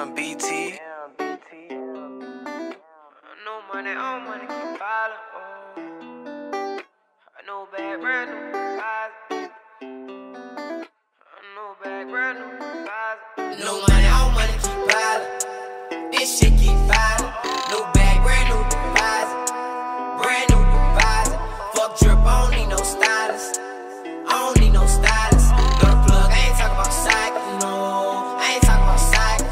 Damn, BT. No money, on money, keep piling. Oh. I know bad, brand new deposit. I know bad, brand new deposit. No money, on money, keep piling. This shit keep piling. New bag, brand new deposit. Brand new deposit. Fuck drip, I don't need no stylist. I don't need no stylist. Go to plug, I ain't talking about cycle, no. I ain't talking about cycle.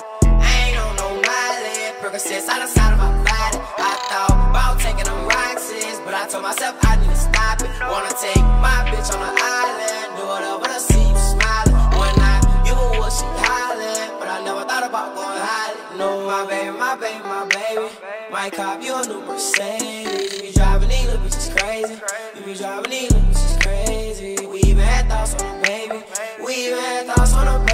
I ain't on no mileage. Percocets out the side of my body. I thought about taking them Roxys, but I told myself I need to stop it. Wanna take my bitch on the island, do whatever to see you smiling. When I give her what she hollering, but I never thought about going hiding. No, my baby, my baby, my baby. Might cop you a new Mercedes. You be driving these little bitches crazy. You be driving these little bitches crazy. We even had thoughts on a baby. We even had thoughts on a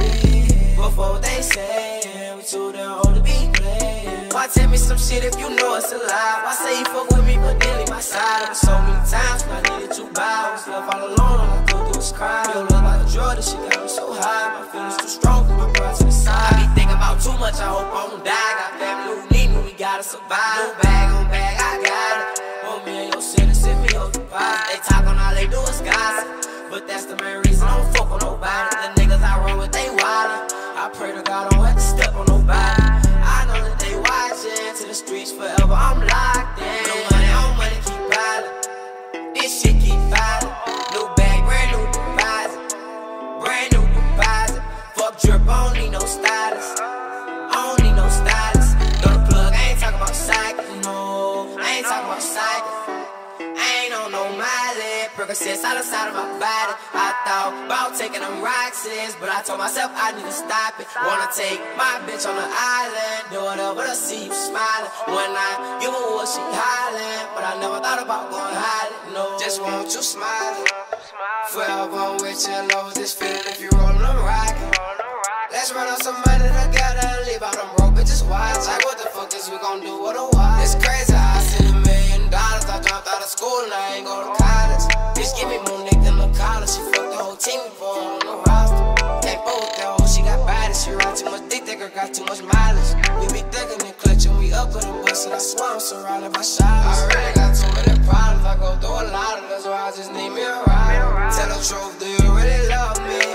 baby. Before what they say, we too damn old to be playing. Why tell me some shit if you know it's a lie? Why say you fuck with me but then leave my side? There was so many times when I needed you by. I was left all alone, all I could do was cry. Your love like a drug, this shit got me so high. My feelings too strong for my pride to the side. I be thinking about too much, I hope I don't die. Got family who need me, we gotta survive. New bag on bag, I got it. Want me and your city, send me over the pot. They talk on all they do is gossip, but that's the main reason I don't fuck with nobody. The niggas I run with, they wildin'. I pray to God I don't have to step on nobody. I know that they watching, to the streets forever, I'm locked in. No money, on money, keep piling. This shit keep piling. New bag, brand new deposit. Brand new deposit. Fuck drip, I don't need no stylist. I don't need no stylist. Go to plug, I ain't talking about cycle, no. I ain't talking about cycle. I ain't on no mileage. Percocets out the side of my body. I thought about taking them Roxys, but I told myself I need to stop it. Wanna take my bitch on the island, do whatever to see you smiling. When I give her what she hollering, but I never thought about going hiding, no. Just want you smiling. Forever I'm with you, love this feeling if you rollin' them rockin'. Let's run up some money together and leave out them broke bitches watch. Like what the fuck is we gon' do with a watch? It's crazy how I see $1 million. I dropped out of school and I ain't go to college. Bitch give me more neck than the college. She fucked the whole team before on the roster. Can't fuck with that hoe, she got body. She ride too much dick, that girl got too much mileage. We be thuggin' and clutchin', we up with them bustin'. I swear I'm surrounded by shots. I really got too many problems, I go through a lot of. That's why I just need me a ride. Tell the truth, do you really love me?